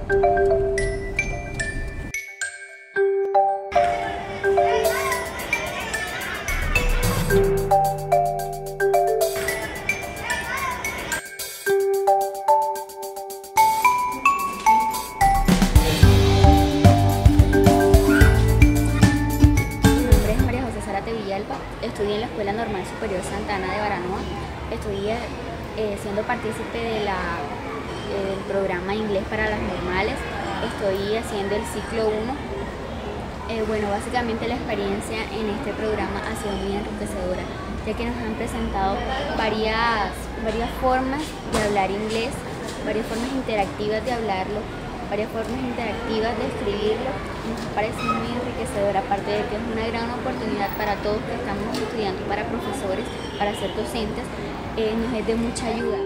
Estudié en la Escuela Normal Superior Santa Ana de Baranoa. Estoy siendo partícipe del programa Inglés para las Normales. Estoy haciendo el ciclo 1. Bueno, básicamente la experiencia en este programa ha sido muy enriquecedora, ya que nos han presentado varias formas de hablar inglés, varias formas interactivas de hablarlo, varias formas interactivas de escribirlo. Nos parece muy enriquecedor, aparte de que es una gran oportunidad para todos que estamos estudiando, para profesores, para ser docentes, nos es de mucha ayuda.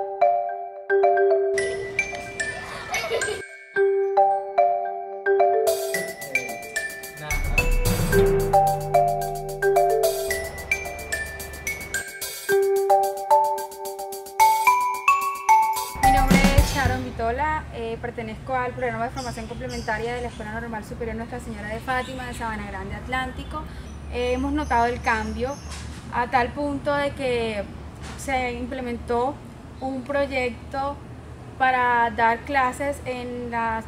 Pertenezco al programa de formación complementaria de la Escuela Normal Superior Nuestra Señora de Fátima de Sabana Grande Atlántico. Hemos notado el cambio a tal punto de que se implementó un proyecto para dar clases en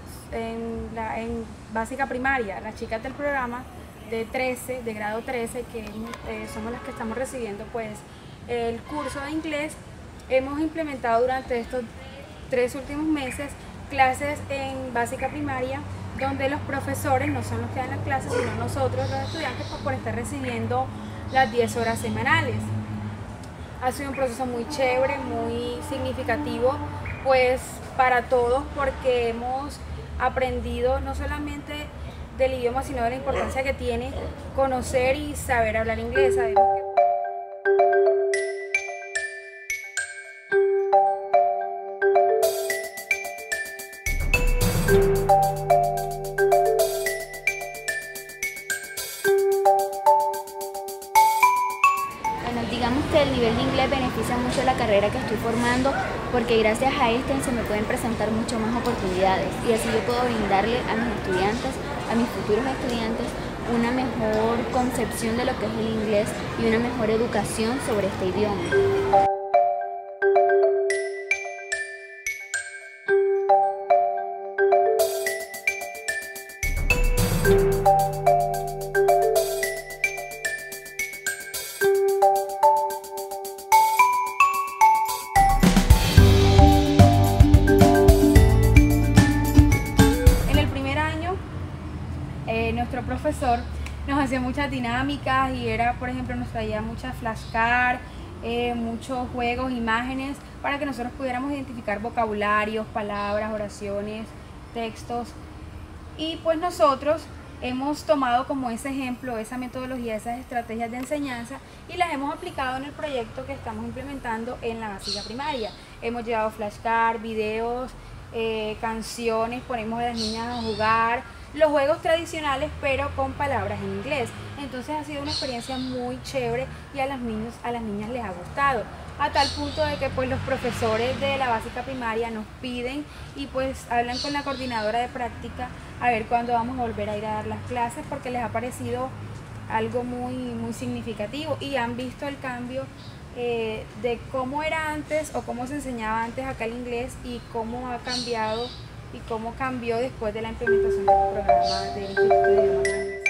básica primaria. Las chicas del programa de grado 13, que somos las que estamos recibiendo pues el curso de inglés, hemos implementado durante estos 3 últimos meses clases en básica primaria, donde los profesores no son los que dan las clases, sino nosotros los estudiantes, pues, por estar recibiendo las 10 horas semanales. Ha sido un proceso muy chévere, muy significativo pues para todos, porque hemos aprendido no solamente del idioma, sino de la importancia que tiene conocer y saber hablar inglés. Sabemos que digamos que el nivel de inglés beneficia mucho la carrera que estoy formando, porque gracias a este se me pueden presentar mucho más oportunidades y así yo puedo brindarle a mis estudiantes, a mis futuros estudiantes, una mejor concepción de lo que es el inglés y una mejor educación sobre este idioma. Nuestro profesor nos hacía muchas dinámicas y por ejemplo, nos traía muchas flashcards, muchos juegos, imágenes, para que nosotros pudiéramos identificar vocabularios, palabras, oraciones, textos. Y pues nosotros hemos tomado como ese ejemplo, esa metodología, esas estrategias de enseñanza y las hemos aplicado en el proyecto que estamos implementando en la básica primaria. Hemos llevado flashcards, videos, canciones, ponemos a las niñas a jugar, los juegos tradicionales pero con palabras en inglés. Entonces ha sido una experiencia muy chévere y a los niños, a las niñas les ha gustado, a tal punto de que pues los profesores de la básica primaria nos piden y pues hablan con la coordinadora de práctica a ver cuándo vamos a volver a ir a dar las clases, porque les ha parecido algo muy significativo y han visto el cambio de cómo era antes o cómo se enseñaba antes acá el inglés y cómo ha cambiado y cómo cambió después de la implementación del programa del Instituto de Idiomas.